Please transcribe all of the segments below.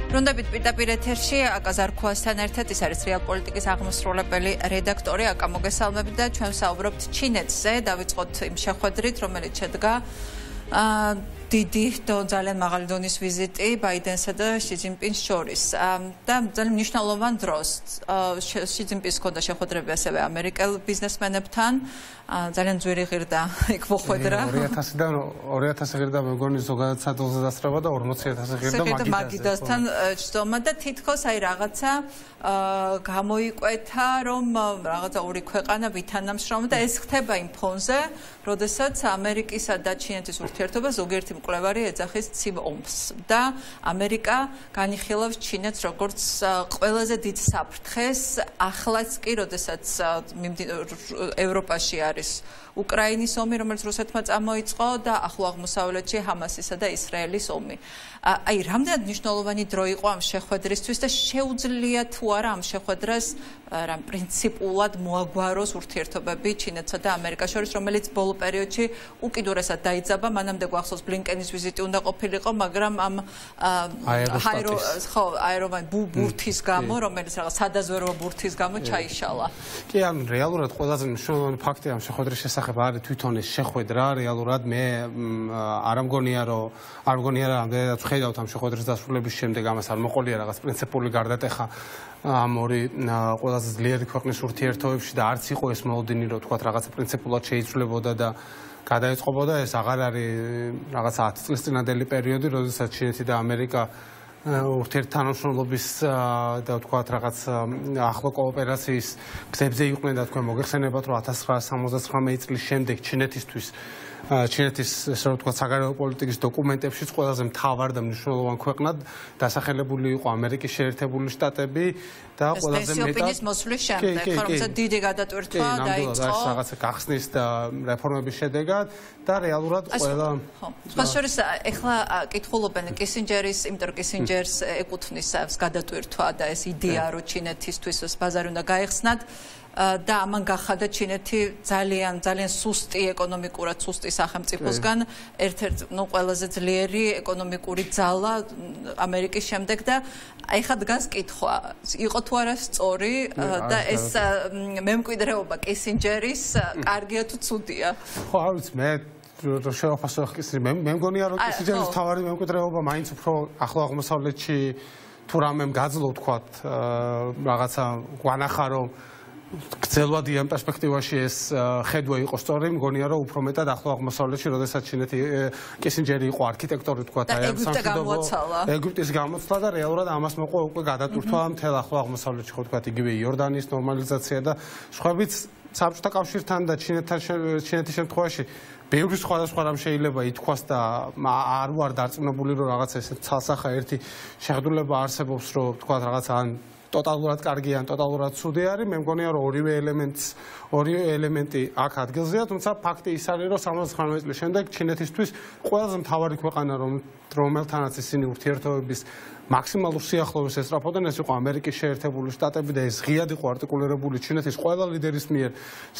Rundabit პირდაპირ ეთერში აკა ზარქუასთან ერთად ის არის რეალ პოლიტიკის აღმასრულებელი რედაქტორი აკა მოგესალმებით და ჩვენ საუბრობთ ჩინეთზე დავიწყოთ იმ შეხვედრით რომელიც შედგა დიდი ძალიან მაღალი დონის ვიზიტი ბაიდენსა და ში ძინპინს შორის და ძალიან მნიშვნელოვან დროს ში ძინპინს ჰქონდა შეხვედრები ასევე ამერიკელ ბიზნესმენებთან ძალიან ძვირი ღირდა იქ მოხვედრა 2000-დან 2000 ღირდა მეგონი ზოგადად სადოლზე დასწრება და 40000 ღირდა მაგიდასთან ჩდომა და თითქოს აი რაღაცა გამოიკვეთა რომ რაღაცა ორი ქვეყანა ვითანამშრომლობ და ეს ხდება იმ ფონზე როდესაც ამერიკისა და ჩინეთის ურთიერთობა ზოგიერთი მკვლევარი ეძახის ცივ ომს და ამერიკა განიხილავს ჩინეთს როგორც ყველაზე დიდ საფრთხეს ახლაც კი როდესაც ევროპაში არის უკრაინის ომი რომელიც რუსეთმა წამოიწყო და ახლო აღმოსავლეთში ჰამასისა და ისრაელის ომი აი რამდენად მნიშვნელოვანი დრო იყო ამ შეხვედრისთვის და შეუძლია თუ არა ამ შეხვედრას რამ პრინციპულად მოაგვაროს ურთიერთობები ჩინეთსა და ამერიკას შორის რომელიც ბოლო პერიოდში უკიდურესად დაიძაბა მანამდე გვახსოვს ბლინკენის ვიზიტი უნდა ყოფილიყო მაგრამ ამ აეროვანი ბურთის გამო რომელიც რაღაც სადაზვერვო ბურთის გამო ჩაიშალა კი ან რეალურად ყველაზე მნიშვნელოვანი ფაქტი ამ შეხვედრის შესახებ არის თვითონ ეს შეხვედრა რეალურად მე არ მგონია რომ ამდენად ვხედავთ ამ შეხვედრის დასრულების შემდეგ ამას არ მოყოლია რაღაც პრინციპული გარდატეხა ამ ორი ყველაზე ძლიერი ქვეყნის ურთიერთობებში და არც იყო ეს მოლოდინი რომ თქვა რაღაცა პრინციპულად შეიცვლებოდა და გადაეწყობოდა ეს აღარ არის რაღაცა 10 წლის წინანდელი პერიოდი როდესაც ჩინეთი და ამერიკა ურთიერთთანამშრომლობის და თქვა რაღაც ახლო კოოპერაციის გზებზე იყვნენ და თქვენ მოგეხსენებათ რომ 1979 წლის შემდეგ ჩინეთის ესე რომ თქვა საგარეო პოლიტიკის დოკუმენტებშიც ყველაზე მთავარ და მნიშვნელოვან ქვეყნად დასახელებული იყო ამერიკის შეერთებული შტატები და ყველაზე მეტად მოსვლის შემდეგ ხომ დიდი გადატვირთვა დაიწყო რაღაცა გახსნის და რეფორმების შედეგად და რეალურად ყველა სხვა შორის ეხლა კითხულობენ კისინჯერის იმიტომ კისინჯერს ეკუთვნის გადატვირთვა და ეს იდეა რომ ჩინეთისთვის ეს ბაზარი უნდა გაეხსნათ და ამან გახადა ჩინეთი ძალიან სუსტი ეკონომიკურად სუსტი სახელმწიფოსგან ერთ-ერთი ყველაზე ძლიერი ეკონომიკური ძალა ამერიკის შემდეგ და აი ხა დგას კითხვა იყო თუ არა სწორი და ეს მემკვიდრეობა კისინჯერის კარგია თუ ცუდია ხო არ ვიცი მე რო შევაფასო კისინჯერი მე მგონია რომ კისინჯერის თავარი მემკვიდრეობა მაინც უფრო ახლო აღმოსავლეთში თუ რამემ გაძლო თქვათ რაღაცა გვანახა რომ გრძელვადი ამ პერსპექტივაში ეს ხედვა იყო სწორი, მგონია რომ უფრო მეტად ახლო აღმოსავლეთში, როდესაც ჩინეთი კისინჯერი იყო არქიტექტორი თქვა და ეგვიპტის გამოცდა და რეალურად ამას მოყვა უკვე გადატვირთვა მთელ ახლო აღმოსავლეთში, ხო თქვა იგივე იორდანიის ნორმალიზაცია და სხვაებიც საბჭოთა კავშირთან და ჩინეთის შემთხვევაში ბევრი სხვადასხვა რამ შეიძლება ითქვას და არ ვარ დარწმუნებული რომ რაღაცა ესე ცალსახა ერთი შეხედულება არსებობს რომ თქვა რაღაცა ან ტოტალურად კარგი ან ტოტალურად ცუდი არის მე მგონია რომ ორივე ელემენტი აქ ადგილზეა თუმცა ფაქტი ის არის რომ 79 წლის შემდეგ ჩინეთისთვის ყველაზე მთავარი ქვეყანა რომელთანაც ისინი ურთიერთობების მაქსიმალურ სიახლოვეს ესწრაფოდნენ ეს იყო ამერიკის შეერთებული შტატები და ეს ღიად იყო არტიკულირებული ჩინეთის ყველა ლიდერის მიერ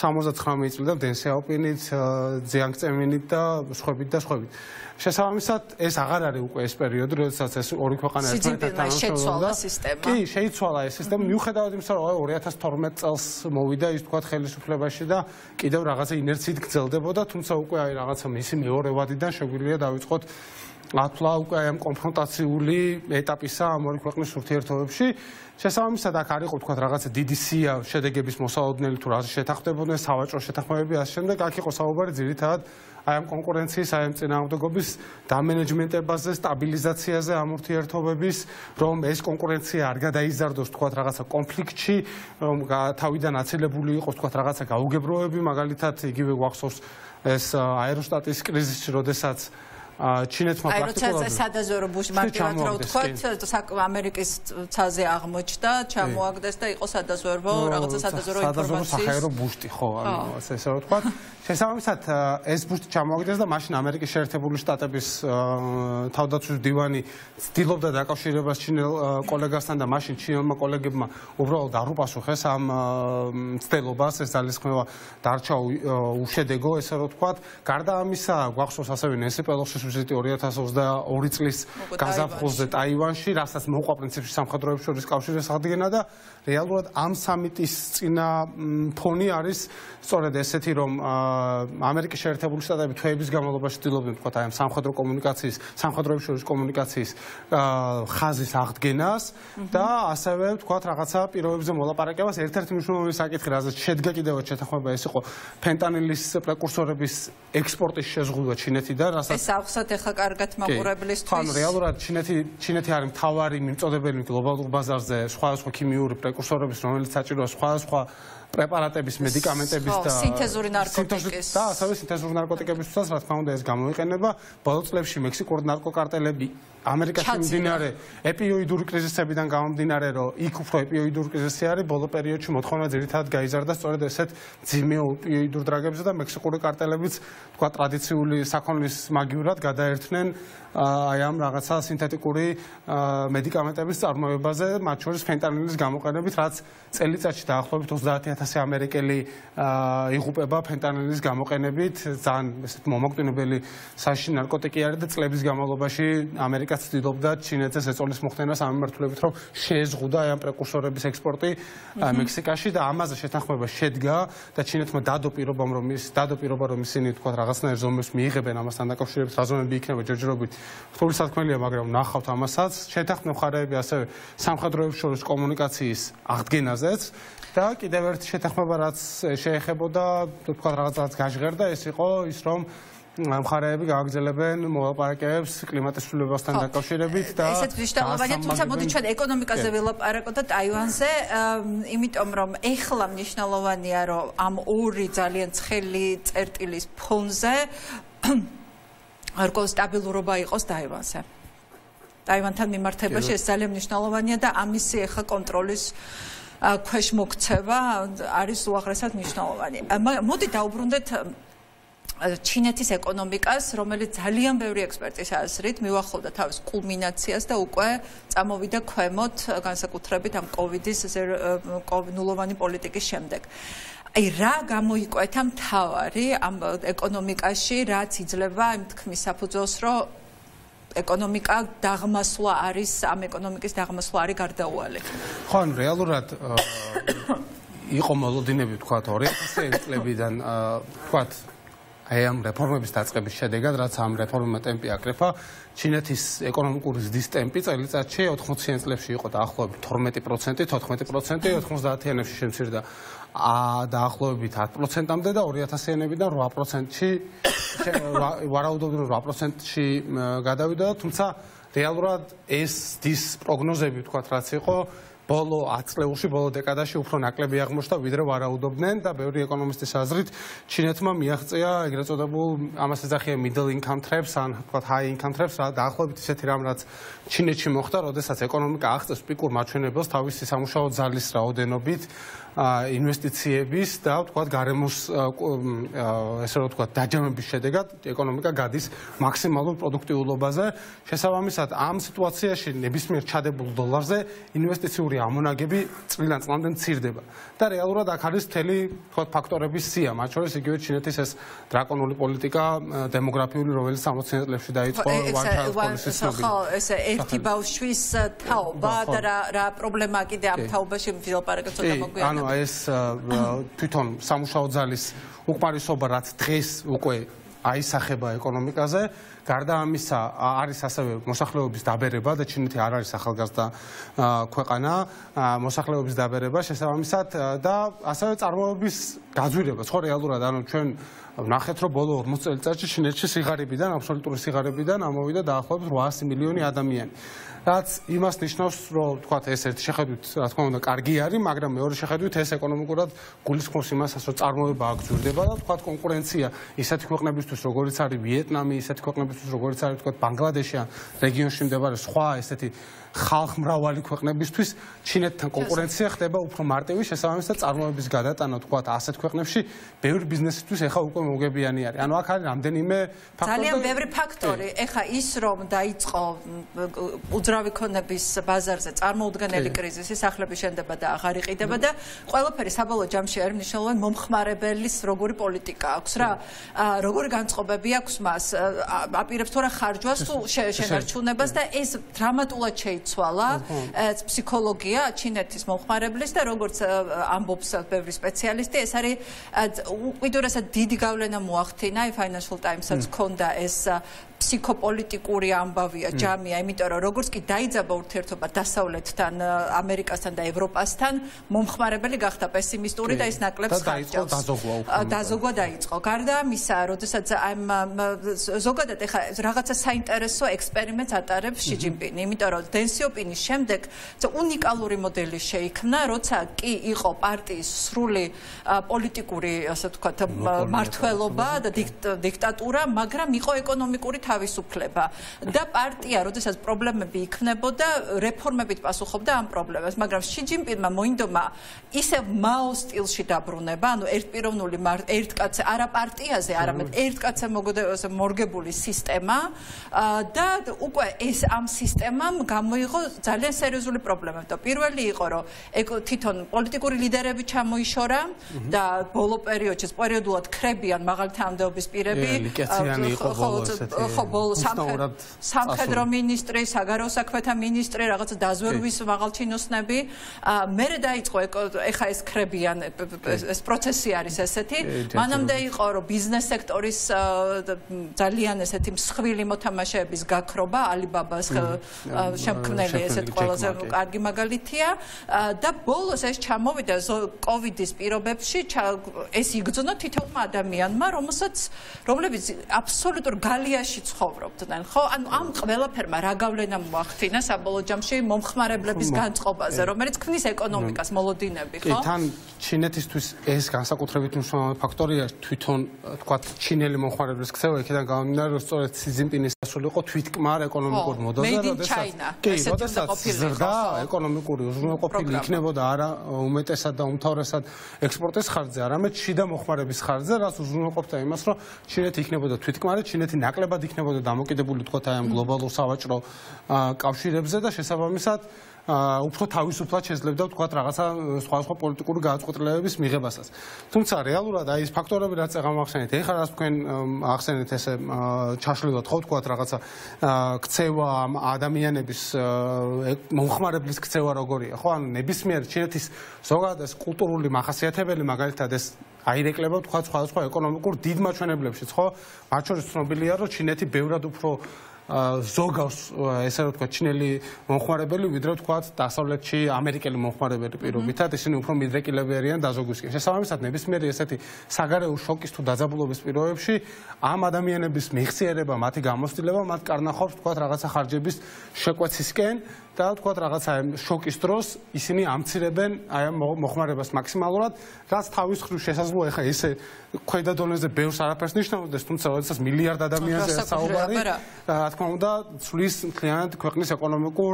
79 წლიდან დენ სიაოპინით, ძიანგ წემინით და სხვებით შესაბამისად ეს აღარ არის უკვე ეს პერიოდი როდესაც ეს ორი ქვეყანა ერთმანეთთან შეცვალა სისტემა კი შეიცვალა ეს სისტემა მიუხედავად იმისა რომ 2012 წელს მოვიდა ის თქვა ხელისუფლებაში და კიდევ რაღაცა ინერციით გრძელდებოდა თუმცა უკვე აი რაღაცა მისი მეორე ვადიდან შეგვიძლია დავიწყოთ ათლა უკვე ამ კონფრონტაციული ეტაპისა ამ ორი ქვეყნის ურთიერთობებში შესაბამისად აქ არ იყო თქვა რაღაცა დიდი სია შედეგების მოსალოდნელი თუ რა შეთანხმდებოდნენ სავაჭრო შეთანხმებები ასე შემდეგ აქ იყო საუბარი ძირითადად აი ამ კონკურენციის აი ამ წინააღმდეგობის დამენეჯმენტებაზე სტაბილიზაციაზე ამ ურთიერთობების რომ ეს კონკურენცია არ გადაიზარდოს თქვა რაღაცა კონფლიქტში რომ თავიდან აცილებული იყოს თქვა რაღაცა გაუგებროები მაგალითად იგივე გვახსოვს ეს აეროსტატის კრიზისი როდესაც ჩინეთმა პრაქტიკულად სადაზვერვო ბუში მარტივად რა ვთქვათ ამერიკის ცაზე აღმოჩნდა ჩამოაგდეს და იყო სადაზვერვო რაღაცა სადაზვერვო ინფორმაციის საჰაერო ბუშტი ხო ანუ ესე რა ვთქვათ შესაბამისად ეს ბუშტი ჩამოაგდეს და მაშინ ამერიკის შეერთებული შტატების თავდაცვის დივანი ცდილობდა დაკავშირებას ჩინელ კოლეგასთან და მაშინ ჩინელმა კოლეგებმა უბრალოდ არ უპასუხეს ამ ცდილობას ეს ძალისხმევა დარჩა უშედეგო ესე რა ვთქვათ გარდა ამისა გვახსოვს ასევე ნენსი პელოსის ვიზიტი 2022 წლის გაზაფხულზე ტაივანში, რასაც მოყვა პრინციპში სამხედროებს შორის კავშირის აღდგენა და რეალურად ამ სამიტის წინა ფონი არის სწორედ ესეთი, რომ ამერიკის შეერთებული შტატები თვეების განმავლობაში ცდილობდნენ თქვა აი ამ სამხედრო კომუნიკაციის, სამხედროებს შორის კომუნიკაციის ხაზის აღდგენას და ასევე თქვა რაღაცა პირობებზე მოლაპარაკებას. ერთ-ერთი მნიშვნელოვანი საკითხი, რაზეც შედგა კიდევაც შეთანხმება, ეს იყო ფენტანილის პრეკურსორების ექსპორტის შეზღუდვა ჩინეთიდან, რასაც ეს ახსათ ახლა კარგად მაყურებლისთვის. ხო, რეალურად ჩინეთი არის მთავარი მიმწოდებელი გლობალურ ბაზარზე სხვადასხვა ქიმიური პრეკურსორების, რომელიც საჭიროა სხვადასხვა პრეპარატების, მედიკამენტების და სინთეზური ნარკოტიკის და ასევე სინთეზური ნარკოტიკებისთვისაც, რა თქმა უნდა, ეს გამოიყენება. ბოლო წლებში მექსიკური ნარკოკარტელები ამერიკაში მიმდინარე ეპიოიდური კრიზისებიდან გამომდინარე, რომ იქ უფრო ეპიოიდური კრიზისი არის, ბოლო პერიოდში მოთხოვნა ძირითადად გაიზარდა სწორედ ესეთ ძიმე ეპიოიდურ დრაგებზე და მექსიკური კარტელებიც, თქვა, ტრადიციული საქონლის მაგივრად გადაერთნენ აი ამ რაღაცა სინთეტიკური მედიკამენტების წარმოებაზე, მათ შორის ფენტანილის გამოყენებით, რაც წელიწადში დაახლოებით 30,000 ამერიკელი იღუპება ფენტანილის გამოყენებით, ძალიან ესეთ მომაკვდინებელი საშიში ნარკოტიკი არის და წლების განმავლობაში ამერიკაც ცდილობდა ჩინეთზე ეწოლის მოხდენას ამ მიმართულებით, რომ შეეზღუდა აი ამ პრეკურსორების ექსპორტი მექსიკაში და ამაზე შეთანხმება შედგა და ჩინეთმა დადო პირობა, რომ ისინი თქვა რაღაცნაირ ზომებს მიიღებენ ამასთან დაკავშირებით, რა ზომები იქნება ჯერჯერობით რთული სათქმელია, მაგრამ ნახავთ ამასაც. შეთანხმდნენ მხარეები ასევე სამხედროებს შორის კომუნიკაციის აღდგენაზეც და კიდევ ერთი შეთანხმება, რაც შეეხებოდა თქვა რაღაცას გაჟღერდა, ეს იყო ის, რომ მხარეები გააგრძელებენ მოლაპარაკებებს კლიმატის ცვლილებასთან დაკავშირებით და ესეც მნიშვნელოვანია, თუმცა მოდი ჩვენ ეკონომიკაზე ველაპარაკოთ და ტაივანზე, იმიტომ რომ ეხლა მნიშვნელოვანია, რომ ამ ორი ძალიან ცხელი წერტილის ფონზე არკო სტაბილურობა იყოს ტაივანზე. ტაივანთან მიმართებაში ეს ძალიან მნიშვნელოვანია და ამისი ახლა კონტროლის ქვეშ მოქცევა არის უაღრესად მნიშვნელოვანი. მოდი დაუბრუნდეთ ჩინეთის ეკონომიკას, რომელიც ძალიან ბევრი ექსპერტის აზრით მიუახლოვდა თავის კულმინაციას და უკვე წამოვიდა ქვემოთ, განსაკუთრებით ამ კოვიდის ნულოვანი პოლიტიკის შემდეგ. აი რა გამოიკვეთა მთავარი ამ ეკონომიკაში, რაც იძლევა იმ თქმის საფუძველს, რომ ეკონომიკა დაღმასვლა არის, ამ ეკონომიკის დაღმასვლა არის გარდაუვალი. ხო, ანუ რეალურად იყო მოლოდინები, თქვათ, 2000 წლებიდან, თქვათ, აი ამ რეფორმების დაწყების შედეგად, რაც ამ რეფორმებმა ტემპი აკრეფა, ჩინეთის ეკონომიკური ზრდის ტემპი წელიწადში 80-იან წლებში იყო დაახლოებით 12%, 14%, 90-იანებში შემცირდა დაახლოებით 10%-მდე და 2000-იანებიდან 8%-ში ვარაუდობდნენ 8%-ში გადავიდა, თუმცა რეალურად ეს ზრდის პროგნოზები, თქვათ, რაც იყო ბოლო 10 წლებში, ბოლო დეკადაში უფრო ნაკლები აღმოჩნდა, ვიდრე ვარაუდობდნენ და ბევრი ეკონომისტის აზრით ჩინეთმა მიაღწია ეგრეთ წოდებულ ამას ეძახიან middle income traps, ან თქვათ high income traps, დაახლოებით ისეთი რამ, რაც ჩინეთში მოხდა, როდესაც ეკონომიკა აღწევს პიკურ მაჩვენებელს თავისი სამუშაო ძალის რაოდენობით, ინვესტიციების და თქვათ გარემოს ესე რომ თქვათ დაჯამების შედეგად ეკონომიკა გადის მაქსიმალურ პროდუქტიულობაზე. შესაბამისად, ამ სიტუაციაში ნებისმიერ ჩადებულ დოლარზე ინვესტიციური ამონაგები წლიდან წლამდე მცირდება. და რეალურად აქ არის მთელი თქვათ ფაქტორების სია, მათ შორის იგივე ჩინეთის ეს დრაკონული პოლიტიკა დემოგრაფიული, რომელიც 60-იან წლებში დაიწყო ვანჩალის ხო, ესე ერთი ბავშვის თაობა და რა პრობლემაა კიდე ამ თაობაში ვილაპარაკოთ ცოტა მოგვიანებით. ეს თვითონ სამუშაო ძალის უკმარისობა, რაც დღეს უკვე აისახება ეკონომიკაზე, გარდა ამისა არის ასევე მოსახლეობის დაბერება და ჩინეთი არ არის ახალგაზრდა ქვეყანა, მოსახლეობის დაბერება შესაბამისად და ასევე წარმოების გაძვირება. ხო, რეალურად, ანუ ჩვენ ნახეთ, რომ ბოლო 40 წელიწადში ჩინეთში სიღარიბიდან, აბსოლუტური სიღარიბიდან ამოვიდა დაახლოებით 800 მილიონი ადამიანი. რაც იმას ნიშნავს, რომ თქვათ ეს ერთი შეხედვით, რა თქმა უნდა, კარგი არის, მაგრამ მეორე შეხედვით ეს ეკონომიკურად გულისხმობს იმასაც, რომ წარმოება აგრძურდება და თქვათ კონკურენცია ისეთი ქვეყნებისთვის, როგორიც არის ვიეტნამი, ისეთი ქვეყნებისთვის, როგორიც არის თქვათ ბანგლადეში ან რეგიონში მდებარე სხვა ესეთი ხალხმრავალი ქვეყნებისთვის ჩინეთთან კონკურენცია ხდება უფრო მარტივი, შესაბამისად წარმოების გადატანა თქვათ ასეთ ქვეყნებში ბევრი ბიზნესისთვის ეხა უკვე მოგებიანი არის. ანუ აქ არის რამდენიმე ფაქტორი. ძალიან ბევრი ფაქტორი. ეხა ის რომ დაიწყო უძრავი ქონების ბაზარზე წარმოუდგენელი კრიზისი, სახლები შენდება და აღარ იყიდება და ყველაფერი საბოლოო ჯამში არის მნიშვნელოვანი მომხმარებელის როგორი პოლიტიკა აქვს რა. როგორი განწყობები აქვს მას, აპირებს თუ რა ხარჯვას თუ შენარჩუნებას და ეს დრამატულად შეიცვალა ფსიქოლოგია ჩინეთის მომხმარებლის და როგორც ამბობს ბევრი სპეციალისტი, ეს არის უკიდურესად დიდი გავლენა მოახდინა Financial Times-ს ჰქონდა ეს ფსიქოპოლიტიკური ამბავია ჯამია, იმიტომ რომ როგორც კი დაიძაბა ურთიერთობა დასავლეთთან, ამერიკასთან და ევროპასთან, მომხმარებელი გახდა პესიმისტური და ის ნაკლებს ხარჯავს. დაზოგვა დაიწყო. გარდა ამისა, როდესაც ზოგადად ეხა რაღაცა საინტერესო ექსპერიმენტს ატარებს ში ჯინპინი, იმიტომ რომ დენ სიოპინის შემდეგ უნიკალური მოდელი შეიქმნა, როცა კი იყო პარტიის სრული პოლიტიკური, ასე ვთქვათ, მმართველობა და დიქტატურა, მაგრამ იყო ეკონომიკური თავისუფლება და პარტია, როდესაც პრობლემები იქნებოდა, რეფორმებით პასუხობდა ამ პრობლემებს, მაგრამ ში ჯინპინმა მოინდომა ისევ მაო სტილში დაბრუნება, ანუ ერთპიროვნული ერთკაცე არა პარტიაზე, არამედ ერთკაცე მორგებული სისტემა და უკვე ეს ამ სისტემამ გამოიღო ძალიან სერიოზული პრობლემები. და პირველი იყო, რომ თვითონ პოლიტიკური ლიდერები ჩამოიშორა და ბოლო პერიოდში პერიოდულად ქრებიან მაღალი თანამდებობის პირები, სამხედრო მინისტრი, საგარეო საქმეთა მინისტრი, რაღაცა დაზვერვის მაღალჩინოსნები. მერე დაიწყო ეხა ეს ქრებიან ეს პროცესი არის ესეთი. მანამდე იყო, რომ ბიზნეს სექტორის ძალიან ესეთი მსხვილი მოთამაშეების გაქრობა, ალიბაბას შემქმნელი ესეთ ყველაზე კარგი მაგალითია და ბოლოს ეს ჩამოვიდა კოვიდის პირობებში, ეს იგრძნო თითოეულმა ადამიანმა, რომლებიც აბსოლუტურ გალიაში ცხოვრობდნენ, ხო? ანუ ამ ყველაფერმა რა გავლენა მოახდინა საბოლოო ჯამში მომხმარებლების განწყობაზე, რომელიც ქმნის ეკონომიკას მოლოდინები, ხო? კი, თან ჩინეთისთვის ეს განსაკუთრებით მნიშვნელოვანი ფაქტორია თვითონ, თქვათ, ჩინელი მომხმარებლის ქცევა, იქიდან გამომდინარე, რომ სწორედ ში ჯინპინის ასული იყო თვითკმარ ეკონომიკურ მოდელზე, როდესაც ზრდა ეკონომიკური უზრუნველყოფილი იქნებოდა არა უმეტესად და უმთავრესად ექსპორტის ხარჯზე, არამედ შიდა მოხმარების ხარჯზე, რაც უზრუნველყოფდა იმას, რომ ჩინეთი იქნებოდა თვითკმარი, ჩინეთი ნაკლებად იქნებოდა დამოკიდებული თქვათ აი ამ გლობალურ სავაჭრო კავშირებზე და შესაბამისად უფრო თავისუფლად შეძლებდა თქვათ რაღაცა სხვადასხვა პოლიტიკური გადაწყვეტილებების მიღებასაც. თუმცა რეალურად აი ეს ფაქტორები რაც აღახსენეთ, ეხლა რაც თქვენ ახსენეთ ესე ჩაშლილად ხო თქვათ რაღაცა ქცევა ადამიანების მომხმარებლის ქცევა როგორია, ხო? ანუ ნებისმიერ ჩინეთის ზოგადად ეს კულტურული მახასიათებელი მაგალითად ეს აირეკლება თქვათ სხვადასხვა ეკონომიკურ დიდ მაჩვენებლებშიც, ხო? მათ შორის ცნობილია, რომ ჩინეთი ბევრად უფრო ზოგავს ესე რომ თქვა ჩინელი მომხმარებელი ვიდრე თქვა დასავლეთში ამერიკელი მომხმარებელი პირობითად ისინი უფრო მიდრეკილები არიან დაზოგვისკენ. შესაბამისად ნებისმიერი ესეთი საგარეო შოკის თუ დაძაბულობის პირობებში ამ ადამიანების მიხსიერება, მათი გამოცდილება მათ კარნახობს თქვა რაღაცა ხარჯების შეკვეცისკენ და თქვა რაღაცა შოკის დროს ისინი ამცირებენ აი ამ მოხმარებას მაქსიმალურად, რაც თავის მხრივ შესაძლოა ეხა ესე ქვედა დონეზე ბევრს არაფერს ნიშნავდეს, თუმცა როდესაც მილიარდ ადამიანზე საუბარი, რა თქმა უნდა, ცვლის მთლიანად ქვეყნის ეკონომიკურ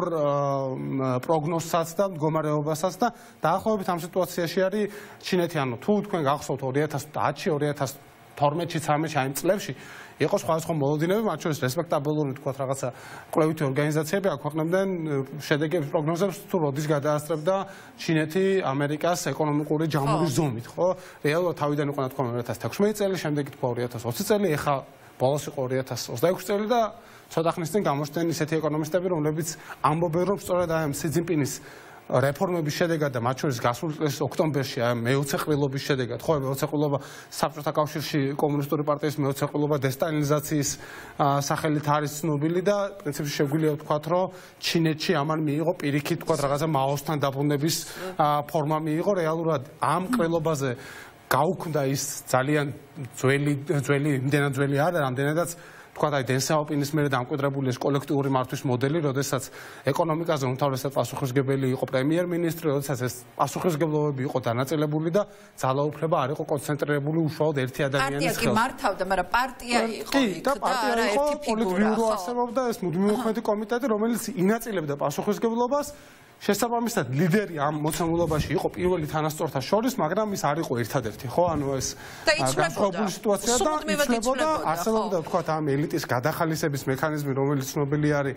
პროგნოზსაც და მდგომარეობასაც და დაახლოებით ამ სიტუაციაში არის ჩინეთი, ანუ თუ თქვენ გახსოვთ 2010-ში, 2012-ში, 13-ში ამ წლებში იყო სხვადასხვა მოლოდინები, მათ შორის რესპექტაბელური თქვათ რაღაცა კვლევითი ორგანიზაციები აქვეყნებდნენ შედეგებს პროგნოზებს თუ როდის გადაასწრებდა ჩინეთი ამერიკას ეკონომიკური ჯამური ზომით, ხო? რეალურად თავიდან იყო თქვა 2016 წელი, შემდეგ თქვა 2020 წელი, ეხა ბოლოს იყო 2026 წელი და ცოტა ხნის წინ გამოჩნდნენ ისეთი ეკონომისტები, რომლებიც ამბობენ, რომ სწორედ აი ამ ში ჯინპინის რეფორმების შედეგად და მათ შორის გასული წლის ოქტომბერში აი მეოცე ყრილობის შედეგად, ხო, მეოცე ყრილობა საბჭოთა კავშირში კომუნისტური პარტიის მეოცე ყრილობა დესტალინიზაციის სახელით არის ცნობილი და პრინციპში შეგვიძლია ვთქვათ, რომ ჩინეთში ამან მიიღო პირიქით თქვათ რაღაცა მაოსთან დაბრუნების ფორმა მიიღო, რეალურად ამ ყრილობაზე გაუქმდა ის ძალიან ძველი, იმდენად ძველი არა, რამდენადაც თქვა აი დენ საოპინის მერე დამკვიდრებული ეს კოლექტიური მართვის მოდელი, როდესაც ეკონომიკაზე უმთავრესად პასუხისმგებელი იყო პრემიერ-მინისტრი, როდესაც ეს პასუხისმგებლობები იყო დანაწილებული და ძალაუფლება არ იყო კონცენტრირებული უშუალოდ ერთი ადამიანის ხელში. პარტია კი მართავდა, მაგრამ პარტია იყო იქ და არა ერთი ფიგურა. პოლიტბიურო არსებობდა ეს მუდმივი მოქმედი კომიტეტი, რომელიც ინაწილებდა პასუხისმგებლობას შესაბამისად ლიდერი ამ მოცემულობაში იყო პირველი თანასწორთა შორის, მაგრამ ის არ იყო ერთადერთი, ხო? ანუ ეს განსხვავებული სიტუაცია და იცვლებოდა, არსებობდა თქვათ ამ ელიტის გადახალისების მექანიზმი, რომელიც ცნობილი არის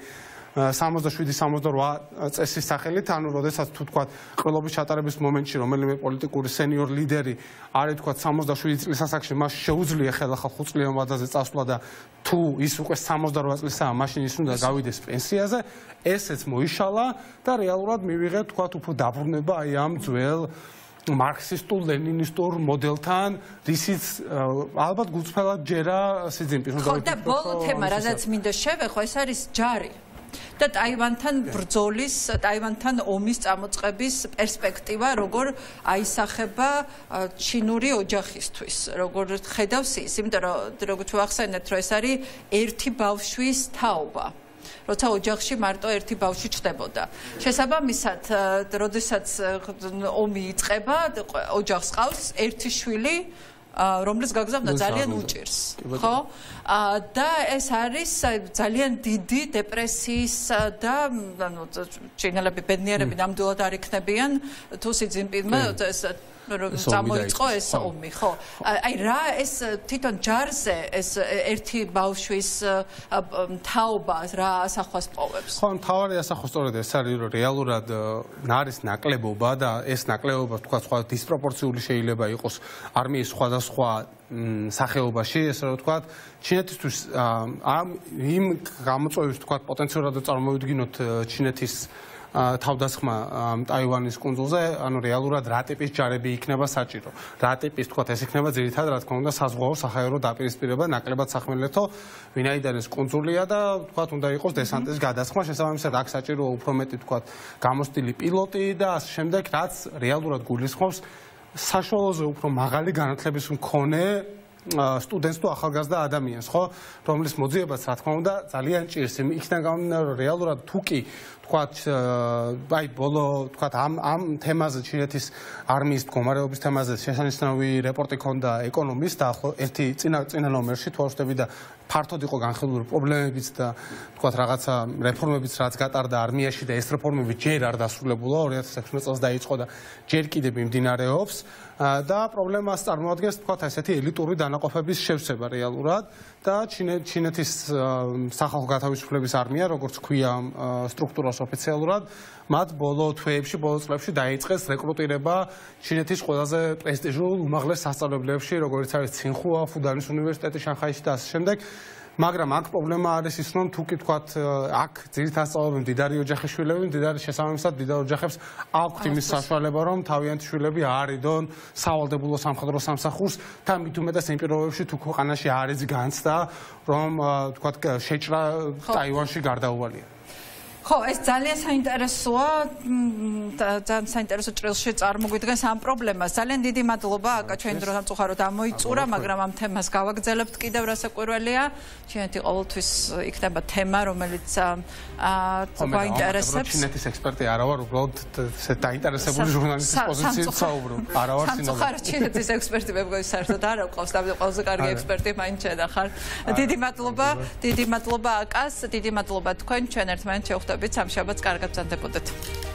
67-68 წესის სახელით, ანუ როდესაც თუ თქვათ ყრილობის ჩატარების მომენტში რომელიმე პოლიტიკური სენიორ ლიდერი არის თქვათ 67 წლის ასაკში, მას შეუძლია ხელახალ 5 წლიან ვადაზე წასვლა და თუ ის უკვე 68 წლისაა, მაშინ ის უნდა გავიდეს პენსიაზე, ესეც მოიშალა და რეალურად მივიღეთ თქვათ უფრო დაბრუნება აი ამ ძველ მარქსისტულ ლენინისტურ მოდელთან, რისიც ალბათ გულწრფელად ჯერა სი ძინპინს. ხო და ბოლო თემა, რადგან მინდა შევეხო, ეს არის ჯარი. და ტაივანთან ბრძოლის, ტაივანთან ომის წამოწყების პერსპექტივა როგორ აისახება ჩინური ოჯახისთვის, როგორ ხედავს ის, იმიტომ რომ როგორც ვახსენეთ, რომ ეს არის ერთი ბავშვის თაობა. როცა ოჯახში მარტო ერთი ბავშვი ჩდებოდა. შესაბამისად, როდესაც ომი იწყება, ოჯახს ყავს ერთი შვილი, რომლის გაგზავნა ძალიან უჭირს, ხო? და ეს არის ძალიან დიდი დეპრესიის და ანუ ჩინელები ბედნიერები ნამდვილად არ იქნებიან თუ სი ძინპინმა ეს წამოიწყო ეს ომი, ხო? აი რა ეს თვითონ ჯარზე ეს ერთი ბავშვის თაობა რა ასახვას პოვებს? ხო, მთავარი ასახვა სწორედ ეს არის, რომ რეალურად არის ნაკლებობა და ეს ნაკლებობა თქვა სხვა დისპროპორციული შეიძლება იყოს არმიის სხვადასხვა სახეობაში, ესე რომ ვთქვათ, ჩინეთისთვის ამ იმ გამოწვევებს ვთქვათ პოტენციურად წარმოვიდგინოთ ჩინეთის თავდასხმა ტაივანის კუნძულზე, ანუ რეალურად რა ტიპის ჯარები იქნება საჭირო. რა ტიპის, თქვათ, ეს იქნება ძირითადად, რა თქმა უნდა, საზღვაო საჰაერო დაპირისპირება, ნაკლებად სახმელეთო, ვინაიდან ეს კუნძულია და, თქვათ, უნდა იყოს დესანტის გადასხმა, შესაბამისად, აქ საჭიროა უფრო მეტი, თქვათ, გამოსტილი პილოტი და ასე შემდეგ, რაც რეალურად გულისხმობს საშუალოზე უფრო მაღალი განათლების მქონე სტუდენტს თუ ახალგაზრდა ადამიანს, ხო, რომლის მოძიებაც, რა თქმა უნდა, ძალიან ჭირს. იქიდან გამომდინარე, რომ რეალურად თუ კი თქვათ, აი ბოლო თქვათ ამ თემაზე ჩინეთის არმიის მდგომარეობის თემაზე შესანიშნავი რეპორტი ჰქონდა ეკონომის და ახლა ერთი წინა ნომერში თუ არ ვშტები და ფართოდ იყო განხილული პრობლემებიც და თქვათ რაღაცა რეფორმებიც რაც გატარდა არმიაში და ეს რეფორმები ჯერ არ დასრულებულა 2016 წელს დაიწყო და ჯერ კიდევ მიმდინარეობს და პრობლემას წარმოადგენს თქვათ ესეთი ელიტური დანაყოფების შევსება რეალურად და ჩინეთის სახალხო გათავისუფლების არმია როგორც ქვია სტრუქტურას ოფიციალურად მათ ბოლო თვეებში, ბოლო წლებში დაიწყეს რეკრუტირება ჩინეთის ყველაზე პრესტიჟულ უმაღლეს სასწავლებლებში, როგორც არის ცინხუა, ფუდანის უნივერსიტეტი შანხაიში და ასე შემდეგ. მაგრამ აქ პრობლემა არის ის, რომ თუ კი თქვათ, აქ ძირითადად სწავლობენ მდიდარი ოჯახის შვილები, მდიდარი შესაბამისად მდიდარ ოჯახებს აქვთ იმის საშუალება, რომ თავიანთი შვილები აარიდონ სავალდებულო სამხედრო სამსახურს და მით უმეტეს იმ პირობებში თუ ქვეყანაში არ იცი განცდა, რომ თქვათ შეჭრა ტაივანში გარდაუვალია. ხო, ეს ძალიან საინტერესოა, ძალიან საინტერესო ჭრილში წარმოგვიდგენს ამ პრობლემას. ძალიან დიდი მადლობა, აკა ჩვენი დრო სამწუხაროდ ამოიწურა, მაგრამ ამ თემას გავაგრძელებთ კიდევ რასაკვირველია. ჩინეთი ყოველთვის იქნება თემა, რომელიც გვაინტერესებს. ჩინეთის ექსპერტი არა ვარ, უბრალოდ დაინტერესებული ჟურნალისტის პოზიციით საუბრობ. არა ვარ სინამდვილეში. სამწუხაროდ ჩინეთის ექსპერტი მე მგონი საერთოდ არ აქვს, და ყველაზე კარგი ექსპერტი მაინც შედახარ. დიდი მადლობა აკას, დიდი მადლობა თქვენ, ჩვენ ერთმანეთს შევხვდებით სამშაბათს, კარგად ბრძანდებოდეთ.